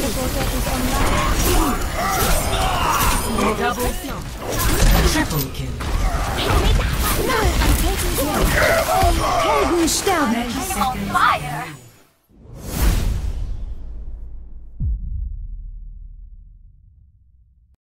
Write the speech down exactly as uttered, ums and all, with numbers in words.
teleporter is online. Double triple kill. I'm taking care. Helden sterben. Second.